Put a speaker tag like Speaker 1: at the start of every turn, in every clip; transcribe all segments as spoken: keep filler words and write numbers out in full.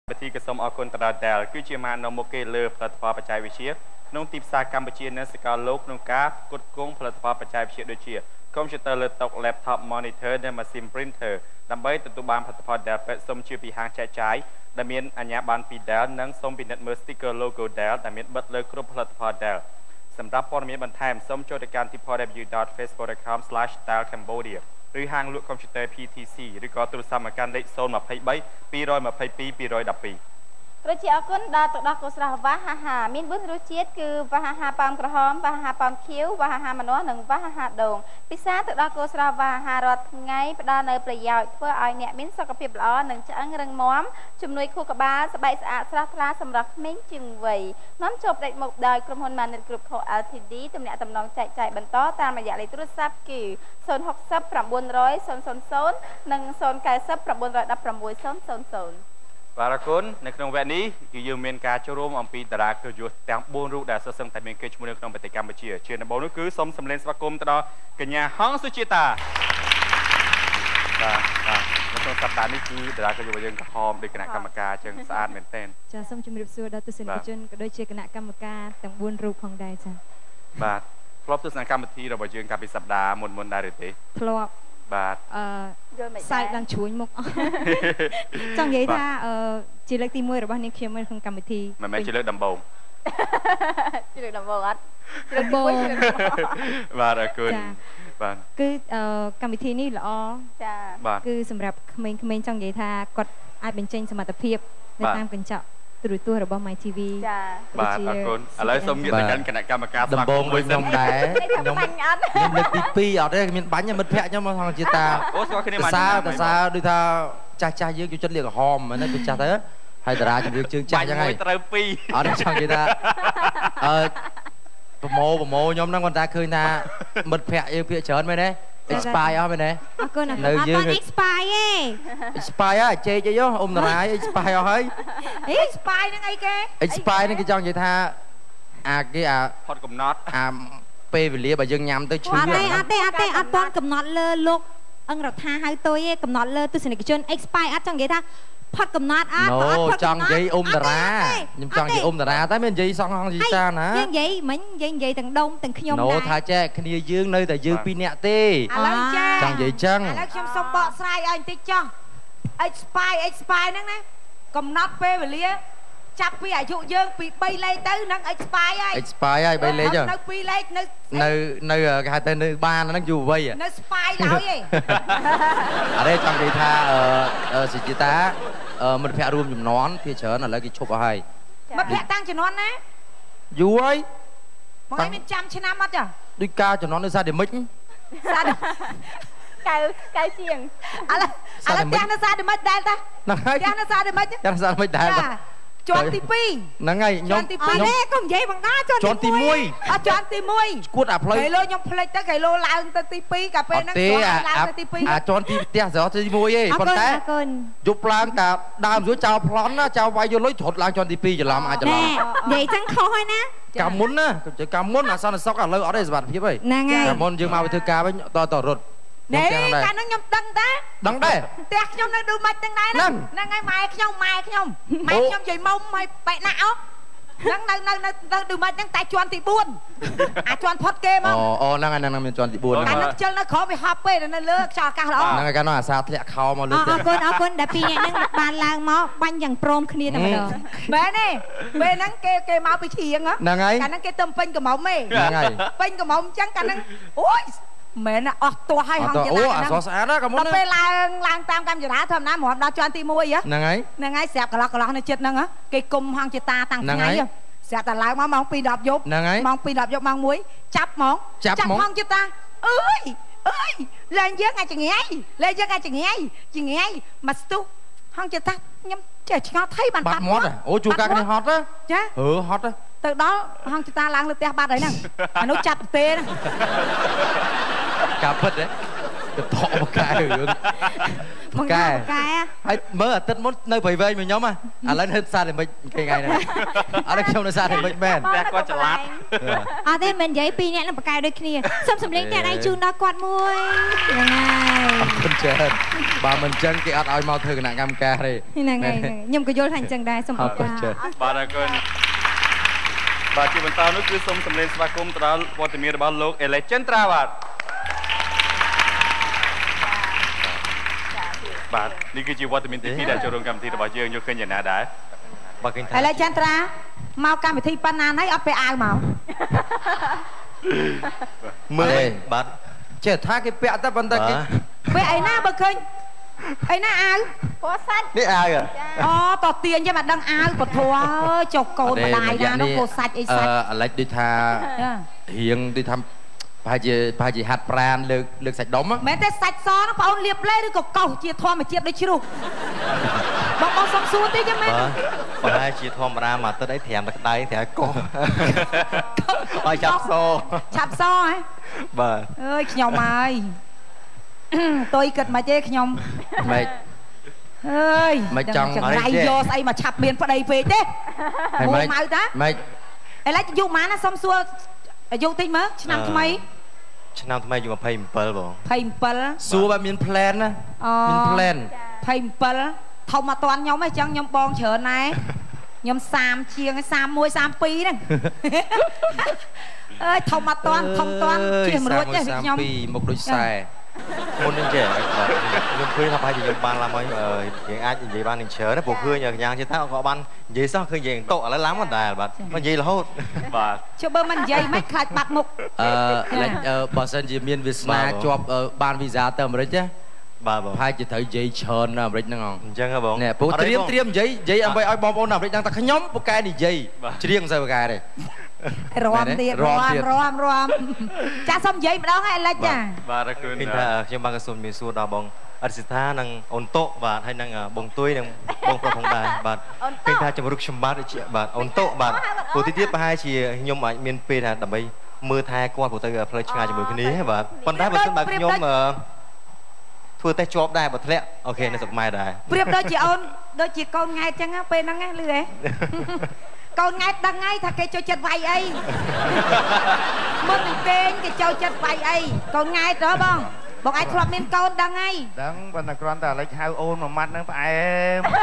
Speaker 1: บทีกระสมอคนตราเดลคือเชียมานโมเกเลอร์ผลิตภัณฑ์ปัจจัยวิเชียนงติปสากัมพูชีในสกาโลกนงกากดกงผลิตภัณฑ์ปัจจัยวิเชียโดยเชียคอมพิวเตอร์เลตกแล็ปท็อปมอนิเตอร์ในมาซิมปรินเตอร์ดับเบิลตัวตัวบางผลิตภัณฑ์เดลเป็นสมชื่อปีหางใช้ใช้ดำเนินอัญญาบันปีเดลนั่งสมปีนัดเมอร์สติกเกอร์โลโก้เดลดำเนินบัตเลอร์ครบผลิตภัณฑ์เดลสำหรับพอมีบันทึกสมโจทย์การที่พอ ดับเบิลยู ดอท เฟซบุ๊ก ดอท คอม สแลช ดัล แคมโบเดีย หรือห้างลูกคอมพิวเตอร์ พี ที ซี หรือก็ตัวสามการเลขโซนมาพายใบปีร้อยมาพายปีปีร้อยดับปี
Speaker 2: กระเจียวก้นดาตกดอกกุศลวะฮ่าฮ่ามีนบุญรู้เชียดคือวะฮ่าฮ่าปามกระหอมวะฮ่าปามเขียววะฮ่าฮ่ามโนหนึ่งวะฮ่าฮ่าโด่งพิซซ่าตกดอกกุศลวะฮ่ารถไงประดานในประโยชน์เพื่อไอเนี่ยมินสกปรกล้อหนึ่งจะอังเริงม้อมจุ่มนุยคู่กับบ้าสบายสะอาดสลัดลาสำหรับมิ้งจึงไว้น้ำจบเด็กหมกดอยกรมพลมันในกลุ่มของ แอล ที ดี ตำแหน่งตำนองใจใจบรรโตตามระยะเลยตรวจทราบกี่โซนหกซับปรับบุญร้อยโซนโซนโซนหนึ่งโซนไก่ซับปรับบุญร้อยดับปรับบุญโซนโซนโซน
Speaker 1: บารากุนในขนมแวนี้คือยืมเมียนการช่วยร่วมอัมพีตราคืออยู่แต่งบุญรูดาสซึ่งแต่เมียนเกจมูลในขนมปฏิกรรมบัเชียเชื่อในโบนุคือสมสำเร็จสปากรมตลอดกัญญาห้องสุจิตาอ่าอ่าในช่วงสัปดาห์นี้คือตราคืออยู่บนยังกระหอมโดยคณะกรรมการเชิงสะอาดเหมือนเต้น
Speaker 3: จะสมจุมริบซัวดาตุสินกิจนโดยเชื่อคณะกรรมการแต่งบุญรูปของได้จ้ะ
Speaker 1: บาทครบทุกสังกัดบัตรีเราบนยังการเป็นสัปดาห์มนมนได้หรือเปล่า
Speaker 3: ครบบาทใส่ดังช่วยมุกจังยัยท่าจีเล็กตีมวยหรือว่านี่เคียมมันของกรรมที
Speaker 1: มันไม่จีเล็กดัมโบ
Speaker 2: จีเล็กดัมโบอัด
Speaker 3: ดัมโบบ
Speaker 1: าทคุณบาท
Speaker 3: คือกรรมทีนี่เหรอ
Speaker 2: จ้า
Speaker 3: คือสำหรับเมนเมนจังยัยท่ากดไอเป็นเจนสมรรถภาพในทางกันเจาะตัวตัวหรือว่าไมทีวี
Speaker 1: บาทคุณอะไรสมเกียรติกันคณะกรรมการ
Speaker 4: ดัมโบงเป็นน้องได้น้องเล็กปีปีออกได้มีบัญญัติมันแพะยังมาทางจิตาแต่ซาแต่ซาดูท่าจ่าจ่าเยอะอยู่จนเรียกหอมมันนั่นเป็นจ่าเถอะให้ตราจะเรียกชื่อจ่ายังไงอ๋อได้ช่างจิตาเออประโมประโมยมนั่งคนตาคืนนะมันแพะยังเพี้ยเฉินไหมเนี่ยexpire เอาไปไหน
Speaker 3: នៅយើងexpire
Speaker 4: expire อ่ะเจ๊เจ๊យោអ៊ំតារា expire អស់ហើយ
Speaker 3: expire ហ្នឹងអីគេ
Speaker 4: expire ហ្នឹងគេចង់និយាយថាអាគេអា
Speaker 1: ផុតកំណត់
Speaker 4: អាពេលវេលាបើយើងញ៉ាំទៅឈឺ
Speaker 3: អត់ទេអត់ទេអត់ទេអត់ទាន់កំណត់លើលោកអឹងរដ្ឋាហៅទុយឯងកំណត់លើទស្សនិកជន expire អត់ចង់និយាយថាផុតកំណត់អត់
Speaker 4: អត់ចង់និយាយអ៊ំតារាខ្ញុំចង់និយាយអ៊ំតារាតែមាននិយាយសងហងជីតាណា
Speaker 3: យើងនិយាយមិញយើងនិយាយទាំងដុំទាំងខ្ញុំ
Speaker 4: ដែរណូថាចេះគ្នាយើងនៅតែយើងពីរនាក់ទេឥ
Speaker 3: ឡូវចា
Speaker 4: ចង់និយាយចឹង
Speaker 3: ឥឡូវខ្ញុំសុំបកស្រាយឲ្យបន្តិចចុះ expire expire ហ្នឹងណាកំណត់ពេលវេលាចាប់ពីអាយុយើងពីបីលេខទៅនឹង expire ហើយ
Speaker 4: expire ហើយបីលេខ
Speaker 3: នៅពីរលេខនៅ
Speaker 4: នៅនៅគេហៅទៅនៅបានហ្នឹងយូរវ័យ
Speaker 3: នៅ spy ឡើយឯង
Speaker 4: អរេចង់និយាយថាអឺសិជីតាមិត្តភ័ក្តិរួមចំនួនភាគច្រើនឥឡូវគេឈប់អស់ហើយ
Speaker 3: មិត្តភ័ក្តិតាំងចំនួនណា
Speaker 4: យូរហើយ
Speaker 3: មកឲ្យមានចាំឆ្នាំអត់ចា
Speaker 4: ដូចការចំនួននៅសាឌីមិច
Speaker 3: សាឌី
Speaker 2: កៅកៅជាង
Speaker 3: ឥឡូវឥឡូវផ្ទះនៅសាឌីមិចដែរតា
Speaker 4: ហ្នឹងហើយ
Speaker 3: ផ្ទះនៅសាឌីមិច
Speaker 4: ផ្ទះនៅសាឌីមិចដែរ
Speaker 3: ជាន់ទីពីរ
Speaker 4: ហ្នឹងហើយខ្ញុំ
Speaker 3: ខ្ញុំអត់ទេកុំនិយាយបងណា
Speaker 4: ជាន់ទីមួយ
Speaker 3: អត់ជាន់ទីមួយ
Speaker 4: គួតអាផ្លូវ
Speaker 3: គេលោខ្ញុំភ្លេចទៅគេលោឡើងទៅទីពីរកាលពេលហ្នឹង
Speaker 4: ជាន់ឡើងទៅទីពីរអាជាន់ទីផ្ទះស្រោទីមួយឯងប៉ុន្តែយប់ឡើងតាដើមស្រួលចោលប្លន់ណាចោលវាយយកលុយរត់ឡើងជាន់ទីពីរច្រឡំអាចច្រឡំ
Speaker 3: និយាយចឹងខុសហើយណា
Speaker 4: កាលមុនណាកាលមុនអាសន្នសុកឥឡូវអត់ទេសុវត្ថិភាពទេ
Speaker 3: ហ្នឹងហើយ
Speaker 4: កាលមុនយើងមកទៅធ្វើការវិញតតរត់
Speaker 3: នេះកាលហ្នឹងខ្ញុំដឹងតា
Speaker 4: ដឹងដែរ
Speaker 3: ផ្ទះខ្ញុំនៅឌូម៉ាច់ទាំងដែរហ្នឹងហ្នឹងហើយម៉ែខ្ញុំម៉ែខ្ញុំម៉ែខ្ញុំនិយាយមុំឲ្យបែកណាក់អស់ហ្នឹងនៅនៅនៅនៅឌូម៉ាច់ហ្នឹងតែជាន់ទីបួនអាចន់ផុតគេមក
Speaker 4: អូអូហ្នឹងហើយហ្នឹងមានជាន់ទីបួន
Speaker 3: អាហ្នឹងខ្ជិលនៅក្រោមវាហប់ពេនៅលើខ្យល់អាកាសល្អ
Speaker 4: ហ្នឹងហើយកាលនោះអាសាធ្លាក់ខោមកលើ
Speaker 3: អរគុណអរគុណដែលពីរនាក់ហ្នឹងបានឡើងមកបាញ់យ៉ាងព្រមគ្នាតែម្ដងមែនទេពេលហ្នឹងគេគេមកពីជ្រៀង
Speaker 4: ហ្នឹងហើយ
Speaker 3: កាលហ្នឹងគេទៅពេញកំមុំទេ
Speaker 4: ហ្នឹងហើយ
Speaker 3: ពេញកំមុំអញ្ចឹងកាលហ្នឹងអូយមែនអស់ទាស់ហើយហង
Speaker 4: ចិត្តអូអាស្រស់ស្អាតណាកំមុន
Speaker 3: ដល់ពេលឡើងឡើងតាមកម្មចរាធម្មតាមកដល់ជាន់ទីមួយ
Speaker 4: ហ្នឹងហើយ
Speaker 3: ហ្នឹងហើយស្រាប់កន្លោះកន្លោះនៅចិត្តហ្នឹងគេគុំហងចតាតាំងថ្ងៃស្រាប់តែឡើងមកម៉ោងពីរ ដប់យប់ម៉ោងពីរ ដប់យប់ម៉ោងមួយចាប់ហ្មង
Speaker 4: ចាប់
Speaker 3: ហងចតាអើយអើយលែងយើងអាចងាយលែងយើងអាចងាយចងាយមកស្ទុះហងចតាខ្ញុំចេះឆ្ងល់ថៃបាន
Speaker 4: បាត់មាត់អូជួការគ្នាហត់
Speaker 3: ចា
Speaker 4: អឺហត់
Speaker 3: ទៅដល់ហងចតាឡើងលើផ្ទះបាត់ហើយហ្នឹងអានោះចាប់ទេហ្នឹង
Speaker 4: កាពិតហ៎កតបកែរឿងបកែហើយមើលអាទិត្យមុននៅព្រៃវែងមួយខ្ញុំឥឡូវនៅសាតែមិនគេថ្ងៃនេះអត់ខ្ញុំនៅសាតែមិនមែន
Speaker 1: តែគាត់ច្រឡាត់
Speaker 3: អត់ទេមិននិយាយពីរនាក់នឹងបកែដូចគ្នាសុំសម្លេងតែដៃជូនដល់គាត់មួយហ្នឹងហើយ
Speaker 4: អរគុណច្រើនបើមិនចឹងគេអត់ឲ្យមកធ្វើគណៈកម្មការទេ
Speaker 3: ហ្នឹងហើយខ្ញុំក៏យល់ថាអញ្ចឹងដែរសូមអរគុណ
Speaker 1: បាទអរគុណបាទជាបន្តនោះគឺសូមសម្លេងស្វាគមន៍ទៅដល់វត្តមានរបស់លោកអេលេចិនត្រាបាទបាទនេះគឺជាវត្តមានទីពីរដែលចូលរួមកម្មវិធីរបស់យើងយកឃើញយ៉ាងណាដែរ
Speaker 3: បាទឃើញថាអេលេចិនត្រាមកកម្មវិធីប៉ុណ្ណាហើយអត់ពេលអាវមក
Speaker 4: មើលបាទចេះថាគេពាក់តែប៉ុន្តែគេ
Speaker 3: ពាក់អីណាបើឃើញអីណាអាវ
Speaker 2: ពណ៌សាច់
Speaker 4: នេះអាវ
Speaker 3: អូតទាញទេមកដឹងអាវពធัวអើយចុះកូនម្ដាយណានោះពោសាច់អីសាច់
Speaker 4: អឺអាឡិចដូចថារៀងដូចថាប្រហែលជាប្រហែលជាហាត់ប្រានលើកលើកសាច់ដុំ
Speaker 3: មែនទេសាច់សហ្នឹងបងអូនលាបលេឬក៏កោសជាធម្មជាតិដូចជ្រូកបងបងសុំសួរតិចមែន
Speaker 4: ប្រហែលជាធម្មតាមួយអាទិត្យអីត្រាំតែក្តៅត្រាំកោសឲ្យចាប់ស
Speaker 3: ឆាប់សហ៎
Speaker 4: បាទ
Speaker 3: អើយខ្ញុំហើយតុយគិតមិនទេខ្ញុំ
Speaker 4: មិន
Speaker 3: អើយ
Speaker 4: មិនចង់
Speaker 3: រៃយកស្អីមកឆាប់មានប្តីពេកទេមួយម៉ៅតា
Speaker 4: មិន
Speaker 3: ឥឡូវយុម៉ានណាសុំសួរអាយុតិចមើលឆ្នាំថ្មី
Speaker 4: ឆ្នាំថ្មីយុยี่สิบเจ็ดបង
Speaker 3: ยี่สิบเจ็ด
Speaker 4: សួរបើមាន plan ណាមាន plan
Speaker 3: ยี่สิบเจ็ดធំមកតាន់ខ្ញុំអញ្ចឹងខ្ញុំបងច្រើនណែខ្ញុំសាមជាងសាមមួយសាមពីរហ្នឹងអើយធំមកតាន់ធំតាន់ជិះមរួចទេខ្ញុំ
Speaker 4: ពីមុខដូចខ្សែមុននេះចេះខ្ញុំឃើញថាប្រហែលជាខ្ញុំបានឡើងមកយើងអាចនិយាយបាននឹងច្រើនព្រោះឃើញយ៉ាងជាថាក៏បាននិយាយសោះឃើញយើងតក់ឥឡូវឡើងមកដែរបាទមកនិយាយរហូត
Speaker 1: បាទ
Speaker 3: ជឿបើមិននិយាយមិនខ្លាចបាត់មុខ
Speaker 4: អឺបើសិនជាមានវាសនាជាប់បានវីសាទៅអាមេរិកណាបាទបងប្រហែលជាត្រូវនិយាយច្រើននៅអាមេរិកហ្នឹងហ៎អញ្ចឹងហ៎បងនេះព្រោះត្រៀមត្រៀមនិយាយនិយាយដើម្បីឲ្យបងប្អូននៅអាមេរិកដឹងថាខ្ញុំពូកែនិយាយច្រៀងមិនសូវពូកែទេ
Speaker 3: រំទៀតរំរំរំចាសុំនិយាយម្ដងឲ្យលិចចា
Speaker 1: បាទអរគុណ
Speaker 4: ថាខ្ញុំបានក៏សូមមានសួរដល់បងអរិសិដ្ឋានិងអូនតុបាទហើយនឹងបងទុយនិងបងប្រុសផងដែរបាទឃើញថាជំរុកខ្ញុំបាទបាទអូនតុបាទព្រោះទីទៀតប្រហែលជាខ្ញុំអាចមានពេលថាដើម្បីមើលថែគាត់ព្រោះទៅផ្លូវឆ្ងាយជាមួយគ្នាបាទប៉ុន្តែបើសិនបើខ្ញុំធ្វើតែជាប់ដែរបើធ្លាក់អូខេនៅស្រុកម៉ែដែរ
Speaker 3: ប្រៀបដូចជាអូនដូចជាកូនង៉ែតចឹងពេលហ្នឹងណាលឺហ៎កូនង៉ែតដឹងហើយថាគេចូលចិត្តវាយអីមុននឹងគេងគេចូលចិត្តវាយអីកូនង៉ែតហ៎បងបងឯងធ្លាប់មានកូនដឹងហើយ
Speaker 4: ដឹងប៉ុន្តែគ្រាន់តែឥឡូវហៅអូនមួយម៉ាត់ហ្នឹងផ្អែមត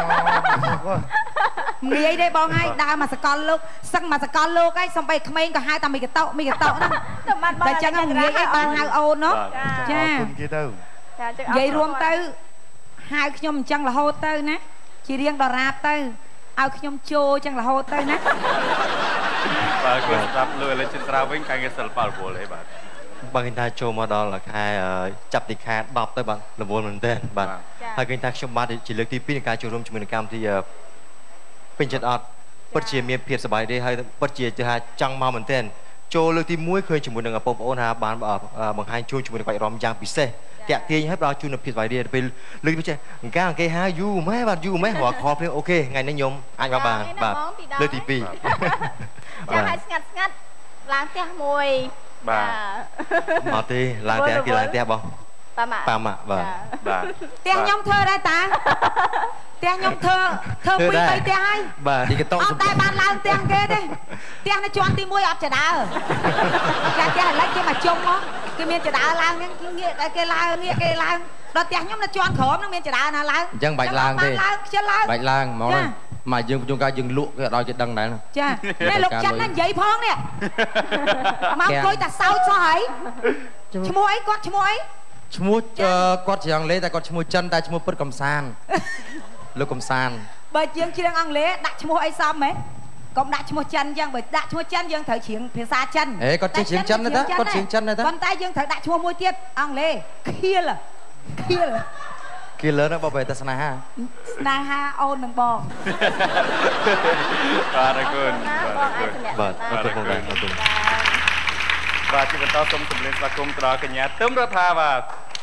Speaker 3: ងាយទេបងហើយដើរមកសកលលោកសឹងមកសកលលោកហើយសំបីក្មេងក៏ហៅតែមីកតោមីកតោហ្នឹងតែចឹងងាយឯងបានហៅអូននោះ
Speaker 4: ចាអរគុណគេទៅ
Speaker 3: និយាយរួមទៅហៅខ្ញុំអញ្ចឹងរហូតទៅណាជារៀងដរាបទៅឲ្យខ្ញុំចូលអញ្ចឹងរហូតទៅណា
Speaker 1: បាទគាត់ស្ដាប់លើលេខចិត្រាវិញកាយងារសិល្បៈរវល់អីបាទ
Speaker 4: បើឃើញថាចូលមកដល់ខែចាប់ទីខែដប់ទៅបាទរវល់មែនទែនបាទហើយឃើញថាខ្ញុំបាទជាលើកទីពីរនៃការចូលរួមជាមួយនឹងកម្មវិធីពេញចិត្តអត់ពិតជាមានភាពសប្បាយរីកហើយពិតជាថាចង់មកមែនទែនចូលលើកទីមួយឃើញជាមួយនឹងបងប្អូនថាបានបង្ហាញជួយជាមួយនឹងក្បាច់រាំយ៉ាងពិសេសតាក់ទាញឲ្យដល់ជួយនៅភាពសប្បាយរីកពេលលើកទៅចេះអង្ការគេហៅយូម៉ែបាទយូម៉ែរកខលភ្លាមអូខេថ្ងៃនេះខ្ញុំអាចមកបានបាទលើកទីពីរ
Speaker 2: ចាឲ្យស្ងាត់ស្ងាត់ឡើងផ្ទះមួយ
Speaker 1: បាទ
Speaker 4: អត់ទេឡើងផ្ទះគេឡើងផ្ទះបង
Speaker 2: ប៉ាម៉ា
Speaker 4: ប៉ាម៉ាបាទ
Speaker 1: បាទ
Speaker 3: ផ្ទះខ្ញុំធ្វើដែរតាផ្ទះខ្ញុំធ្វើធ្វើពីរបីផ្ទះហើយ
Speaker 4: បាទទីកតោ
Speaker 3: អត់តែបានឡើងផ្ទះគេទេផ្ទះនៅជាន់ទីមួយអត់ចដើចាផ្ទះឥឡូវគេមកជុំមកគេមានចដើឡើងហ្នឹងគេងាកគេឡើងងាកគេឡើងដល់ផ្ទះខ្ញុំនៅជាន់ក្រោមហ្នឹងមានចដើណាឡើង
Speaker 4: អញ្ចឹងបាច់ឡើងទេ
Speaker 3: ឡើងខ្ជិលឡើង
Speaker 4: បាច់ឡើងហ្មងមកយើងជួនកាលយើងលក់គេអត់ឲ្យគេដឹងដែរ
Speaker 3: ចានេះលោកចាន់ណានិយាយផងនេះមកអង្គុយតែសោចសោះហើយឈ្មោះអីគាត់ឈ្មោះអី
Speaker 4: ឈ្មោះគាត់ជាអង់គ្លេសតែគាត់ឈ្មោះចិនតែឈ្មោះពិតកំសានលោកកំសាន
Speaker 3: បើជាងច្រៀងអង់គ្លេសដាក់ឈ្មោះអីសមហ៎កុំដាក់ឈ្មោះចិនអញ្ចឹងបើដាក់ឈ្មោះចិនយើងត្រូវច្រៀងភាសាចិន
Speaker 4: ហេគាត់ច្រៀងចិនទេគាត់ច្រៀងចិនទេ
Speaker 3: ប៉ុន្តែយើងត្រូវដាក់ឈ្មោះមួយទៀតអង់គ្លេសខៀលខៀល
Speaker 4: ខៀលណាបងបែរតែស្នេហា
Speaker 3: ស្នេហាអូននឹងបង
Speaker 1: បាទអរគុណ
Speaker 4: បាទអរគុណបងដែរអរគុណ
Speaker 1: បាទជាបន្តសូមសម្លេងស្វាគមន៍ដល់កញ្ញាទឹមរដ្ឋាបាទ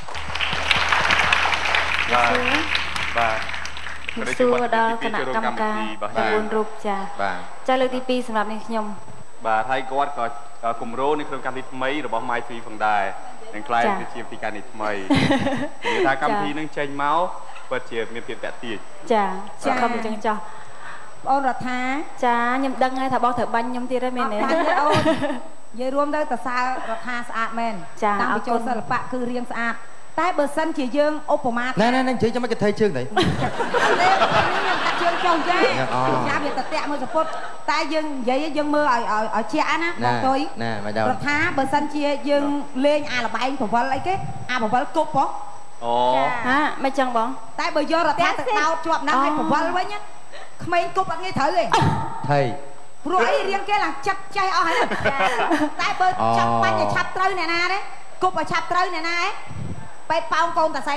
Speaker 1: បាទបាទ
Speaker 2: សួរដល់គណៈកម្មការдевятьរូបចាចាលើកទីពីរសម្រាប់នេះខ្ញុំ
Speaker 1: បាទហើយគាត់ក៏គម្រោងនៅក្នុងកម្មវិធីថ្មីរបស់ My Free ផងដែរនឹងខ្លាយទៅជាពីការនេះថ្មីនិយាយថាកម្មវិធីនឹងចេញមកពិតជាមានភាពតាក់ទាញ
Speaker 2: ចាសុខអញ្ចឹងចោះ
Speaker 3: បងរដ្ឋា
Speaker 2: ចាខ្ញុំដឹងហើយថាបងត្រូវបាញ់ខ្ញុំទៀតហើយមែនទេអូននិ
Speaker 3: យាយរួមទៅតសើរដ្ឋាស្អាតមែនតាំងពីចូលសិល្បៈគឺរៀងស្អាតតែបើសិនជាយើងឧបមា
Speaker 4: ណែណែនិយាយចាំមិនថៃជើងទៅ
Speaker 3: អត់ទេខ្ញុំកាត់ជើងចុះចាយ៉ាវាតតាក់មួយសពុតតែយើងនិយាយយើងមើលឲ្យឲ្យជាក់ណាបងទុយ
Speaker 4: ណែមិនដល់
Speaker 3: រដ្ឋាបើសិនជាយើងលេងអាលបែងប្រវល់អីគេអាប្រវល់គប់ហ៎
Speaker 1: អូ
Speaker 2: ហាមិនចឹងបង
Speaker 3: តែបើយករដ្ឋាទៅដោតជាប់ណាស់ឲ្យប្រវល់វិញក្មេងគប់អត់ងាយត្រូវទេ
Speaker 4: ថៃ
Speaker 3: ព្រោះអីរៀងគេឡើងចិត្តចេះអស់ហើយតែបើចាំបាច់ឲ្យឆាប់ត្រូវអ្នកណាទេគប់ឲ្យឆាប់ត្រូវអ្នកណាទេពេទ្យប៉ោងកូនតាសេ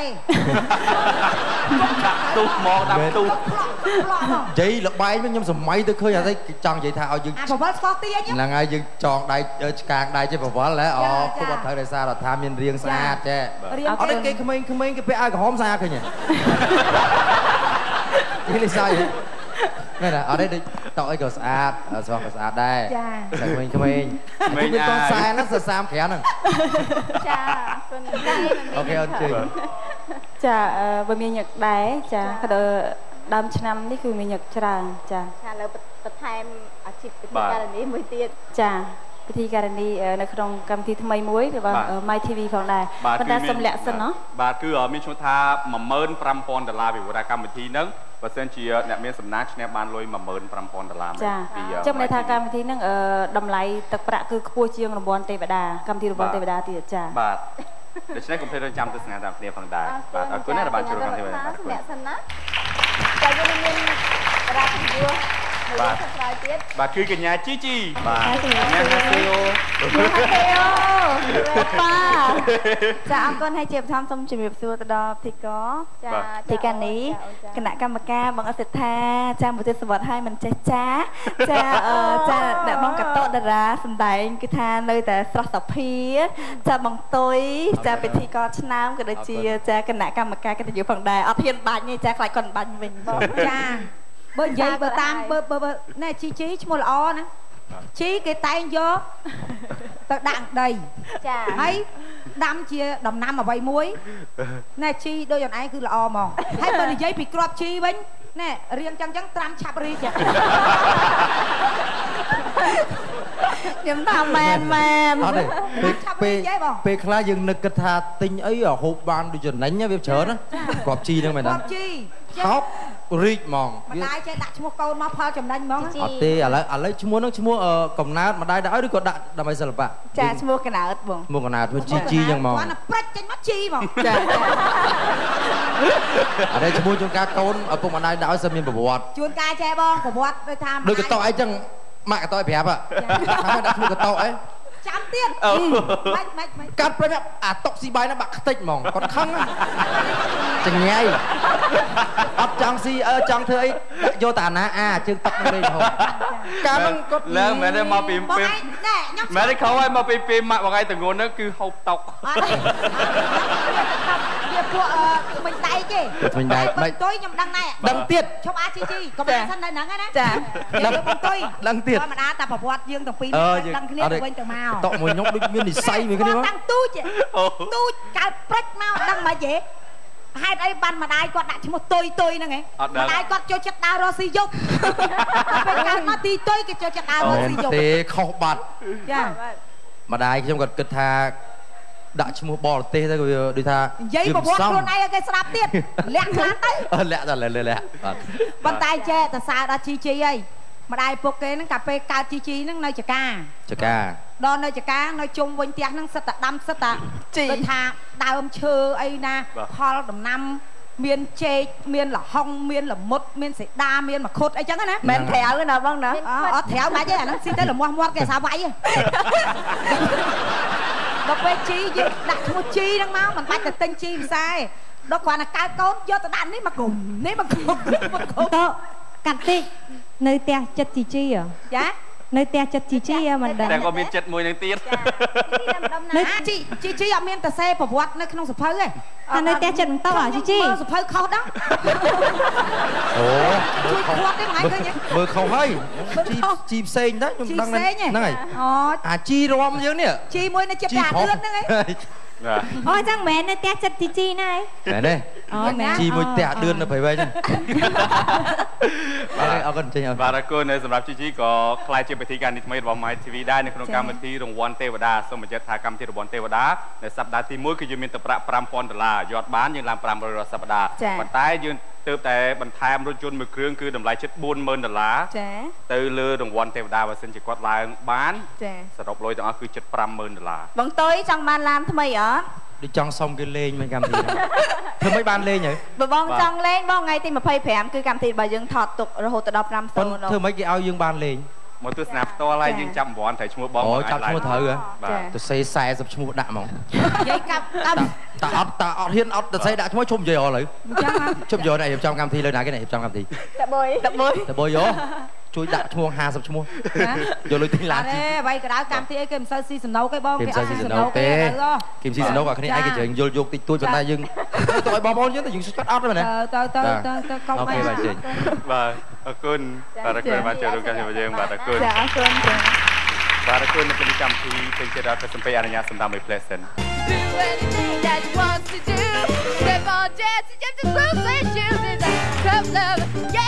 Speaker 1: ទូមកដាក់ទូ
Speaker 4: និយាយលបែងខ្ញុំសម័យទៅឃើញអត់ទេចង់និយាយថាឲ្យយើង
Speaker 3: អាប្រវល់ស្កោះទាញ
Speaker 4: ហ្នឹងហើយយើងចងដៃឆ្កាងដៃចេះប្រវល់ហ៎អូគប់អត់ត្រូវដោយសាររដ្ឋាមានរៀងស្អាតចេះអត់ទេគេក្មេងក្មេងគេពាក់អាវក្រហមស្អាតឃើញទេគេលេសហើយមែនអត់ទេដូចតោអីក៏ស្អាតស្បោះក៏ស្អាតដែរ
Speaker 3: ចា
Speaker 4: តែក្មេងក្មេងក្មេងកូនខ្សែហ្នឹងសសាមក្រានហ្នឹង
Speaker 2: ចាគុណដែរ
Speaker 4: អូខេអូនជឿ
Speaker 2: ចាបើមានញឹកដែរចាក៏ដើមឆ្នាំនេះគឺមានញឹកច្រើនចា
Speaker 3: ចាលើបន្ថែមអាជីពពិធីការនីមួយទៀត
Speaker 2: ចាពិធីការនីនៅក្នុងកម្មវិធីថ្មីមួយរបស់ My ធី វី ផងដែរប៉ុន្តែសំលាក់សិនណា
Speaker 1: បាទគឺមានឈ្មោះថា một nghìn năm trămដុល្លារពីព្រោះថាកម្មវិធីហ្នឹងបើសិនជាអ្នកមានសំណាក់ឈ្នះបានលុយ một nghìn năm trămដុល្លារ
Speaker 2: ចាចឹងន័យថាកម្មវិធីហ្នឹងតម្លៃទឹកប្រាក់គឺខ្ពស់ជាងរង្វាន់ទេវតាកម្មវិធីរង្វាន់ទេវតាទៀតចា
Speaker 1: បាទដូច្នេះកុំភ្លេចរងចាំទស្សនាតាមគ្នាផងដែរបាទអរគុណណាស់ដែលបានចូលរួមកម្មវិធីបាទ
Speaker 3: សម្រាប់សិនណាតែយើងមានរាជយុវ
Speaker 1: បាទបាទគឺកញ្ញាជីជីបាទកញ្ញាណាស៊ីអូ
Speaker 2: បាទចាអរគុណហើយជាបឋមសូមជម្រាបសួរទៅដល់ធីកចាធីកានីគណៈកម្មការបងអសិដ្ឋាចាមួយទេសវត្តឲ្យមិនចេះចាចាចាអ្នកបងកតតារាសម្ដែងគឺថានៅតែស្រស់សភាចាបងតុយចាពិធីកឆ្នាំក៏ដូចជាចាគណៈកម្មការកិត្តិយសផងដែរអត់ហ៊ានបាញ់ទេចាខ្លាចគាត់បាញ់វិញ
Speaker 3: បងចាបើនិយាយបើតាមបើបើណែជីជីឈ្មោះល្អណាជីគេតែងយកទៅដាក់ដី
Speaker 2: ចា
Speaker 3: ហើយដាំជាដំណាំអ្វីមួយណែជីដូចអូនឯងគឺល្អហ្មងហើយបើនិយាយពីក្របជីវិញណែរៀងចឹងចឹងត្រាំឆាប់រីក
Speaker 2: ខ្ញុំថាមែនមែន
Speaker 4: អត់ទេពេលពេលខ្លះយើងនឹកគិតថាទិញអីហូបបានដូចចំណេញវាច្រើនណាក្របជីហ្នឹងមែនទេ
Speaker 3: ក្របជី
Speaker 4: ហូបរីកហ្មង
Speaker 3: ម្ដាយចេះដាក់ឈ្មោះកូនមកផលចំណេញហ្មង
Speaker 4: អត់ទេឥឡូវឥឡូវឈ្មោះហ្នឹងឈ្មោះកំណើតម្ដាយដាក់ឲ្យឬក៏ដាក់ដើម្បីសិល្បៈ
Speaker 2: ចាឈ្មោះកំណើតបង
Speaker 4: ឈ្មោះកំណើតធ្វើជីជីចឹងហ្មង
Speaker 3: គាត់ប្រាច់ចេញមកជីហ្មង
Speaker 2: ចា
Speaker 4: អត់ទេឈ្មោះជួនកាលកូនឪពុកម្ដាយដាក់ឲ្យសិនមានប្រវត្តិ
Speaker 3: ជួនកាលចេះបងប្រវត្តិដូចថា
Speaker 4: ដូចកតោអីចឹងម៉ាក់កតោប្រាប់ហ៎ថាដាក់ឈ្មោះកតោអី
Speaker 3: ចាំទៀតបាច់បាច់បាច់
Speaker 4: កាត់ព្រមអាតុកស៊ីបាយហ្នឹងបាក់ខ្ទេចហ្មងគាត់ខឹងចង្ញៃអត់ចង់ស៊ីអើចង់ធ្វើអីដាក់យកតាណាអាជើងតុកនឹងលេងហូបកាលហ្នឹងគាត់
Speaker 1: ឡើងមែនទេមកពីពីមែនទេខោឲ្យមកពីពីម៉ាក់បងឯងតងូនហ្នឹងគឺហូបតុក
Speaker 3: អត់ទេវាពួកមិញដៃគេ
Speaker 4: មិញដៃ
Speaker 3: មិនទុយខ្ញុំដឹងដែរ
Speaker 4: ដឹងទៀត
Speaker 3: ឈប់អាជីជីកុំអាសិននៅហ្នឹងណា
Speaker 2: ចា
Speaker 3: ដឹងទុយ
Speaker 4: ដឹងទៀត
Speaker 3: ធម្មតាតែប្រវត្តិយើងទាំងពីរដឹងគ្នាទៅវិញទៅមក
Speaker 4: តុកមួយខ្ញុំដូចមាននិស័យមួយគ្នា
Speaker 3: មកតាំងទូចទូចកើតព្រិចមកដឹងមិនហេហេតុអីបានម្ដាយគាត់ដាក់ឈ្មោះទុយទុយហ្នឹងហ៎ម្ដាយគាត់ចូលចិត្តដើររស់ស៊ីយប់ពេលកើតមកទីទុយគេចូលចិត្តដើររស់ស៊ីយប់
Speaker 4: ទេខុសបាត់
Speaker 3: ចា
Speaker 4: ម្ដាយខ្ញុំគាត់គិតថាដាក់ឈ្មោះបរទេសទៅវាដូចថា
Speaker 3: និយាយប្រវត្តិខ្លួនឯងឲ្យគេស្ដាប់ទៀតលាក់ខ្លាំងទៅ
Speaker 4: លាក់ទៅលាក់លាក់
Speaker 3: ប៉ុន្តែចេះតែសារដល់ជីជីអីម្ដាយពុកគេហ្នឹងកាលពេលកើតជីជីហ្នឹងនៅចកា
Speaker 4: ចកា
Speaker 3: ដល់នៅចកានៅជុំវិញផ្ទះហ្នឹងសិតតែដាំសិតតែដូចថាដើមឈើអីណាផលដំណាំមានចេកមានលហុងមានល្មុតមានសេដាមានមខុតអីចឹងណា
Speaker 2: មិនត្រាវណាបងណា
Speaker 3: អត់ត្រាវបាច់ទេអាហ្នឹងស៊ីទៅលមាស់មាត់គេសាវាយដល់ពេលជីយើងដាក់ឈ្មោះជីហ្នឹងមកមិនបាច់ទៅទិញជីវិសាយដល់គ្រាន់តែកើតកូនយកទៅដាក់នេះមកគុំនេះមកគុំមកគុំ
Speaker 2: តកាត់តិចនៅផ្ទះចិត្តជីជី
Speaker 3: ចា
Speaker 2: នៅផ្ទះចិត្តជីជីមិនដឹង
Speaker 1: តែក៏មានចិត្តមួយនឹងទៀត
Speaker 3: នៅជីជីជីអត់មានតសេប្រវត្តិនៅក្នុងសភៅទេ
Speaker 2: អានៅផ្ទះចិត្តបន្តអាជីជី
Speaker 3: សភៅខុសដល់
Speaker 4: អូ
Speaker 3: ជួយគាត់ទេហ្នឹងឃើញ
Speaker 4: មើលខុសហើយជីជីផ្សេងដែរខ្ញុំដឹងហ្នឹងហើយ
Speaker 3: អូ
Speaker 4: អាជីរំយើងនេះ
Speaker 3: ជីមួយនៅចិត្តអាលឿនហ្នឹងឯងអូចឹងមិនមែននៅផ្ទះចិត្តជីជីណាឯង
Speaker 4: មែនទេ
Speaker 3: អូមែន
Speaker 4: ជីមួយផ្ទះដឿននៅព្រៃវែងហ្នឹងបាទអរគុណចេញអរ
Speaker 1: បាទអរគុណសម្រាប់ជីជីក៏ខ្លាយជាពិធីការនេះថ្មីរបស់ My ធី វី ដែរនៅក្នុងកម្មវិធីរង្វាន់ទេវតាសូមបញ្ជាក់ថាកម្មវិធីរង្វាន់ទេវតានៅសប្តាហ៍ទីមួយគឺយើងមានទឹកប្រាក់five thousandដុល្លារយអត់បានយើងឡើងfive hundredរាល់សប្តាហ៍ប៉ុន្តែយើងទើបតែបន្ថែមរថយន្តមួយគ្រឿងគឺតម្លៃជិតfour thousandដុល្លារចាទៅលើរង្វាន់ទេវតាបើសិនជាគាត់ឡើងបានចាសរុបលុយទាំងអស់គឺជិតfive thousandដុល្លារ
Speaker 2: បងតុយចង់បានឡានថ្មីអត់
Speaker 4: ដូចចង់សុំគេលេងមិនកម្មវិធីធ្វើមិនបានលេងហ៎
Speaker 2: បើបងចង់លេងបងថ្ងៃទីtwenty-fiveគឺកម្មវិធីរបស់យើងថតទុករហូតដល់five
Speaker 4: thousandធ្វើមិនគេឲ្យយើងបានលេង
Speaker 1: មកទស្សនាផ្ទាល់ហើយយើងចាប់អង្វរត្រូវឈ្មោះបង
Speaker 4: អូចាប់ឈ្មោះត្រូវហ៎បាទទៅសេfortyឈ្មោះដាក់ហ្មង
Speaker 2: និយាយកាប់កាប់
Speaker 4: តាអត់តាអត់ហ៊ានអត់ទៅសេដាក់ឈ្មោះជុំនិយាយអស់ឥឡូវជុំយកនេះរៀបចំកម្មវិធីលើណាគេនេះរៀបចំកម្មវិធី
Speaker 2: តបុយតបុយ
Speaker 4: តបុយយោជួយដាក់ឈ្មោះfiftyឈ្មោះយកលុយទិញឡាន
Speaker 3: ទេអ្វីក៏ដោយកម្មវិធីអីគេមិនសូវស៊ីសំណូកទេបង
Speaker 4: គេអត់ស៊ីសំណូកទេគេស៊ីសំណូកអាគ្នាឯងគេជើងយល់យកតិចតួចប៉ុន្តែយើងទៅឲ្យបងប្អូនយើងទៅយើងស្កាត់អត់ទេមែនទេ
Speaker 3: ទៅទៅទៅទៅកុំ
Speaker 4: អូខេបាទចេញ
Speaker 1: បាទអរគុណបាទអរគុណបាទចូលរួមកម្មវិធីយើងបាទអរគុណ
Speaker 2: ចាអរគុណចា
Speaker 1: បាទអរគុណនៅក្នុងកម្មវិធីពេញចិត្តដល់សំពេអនុញ្ញាតសម្រាប់មួយ pleasant
Speaker 5: Do anything that you want to do Step on dance just to prove that you did that Come love yeah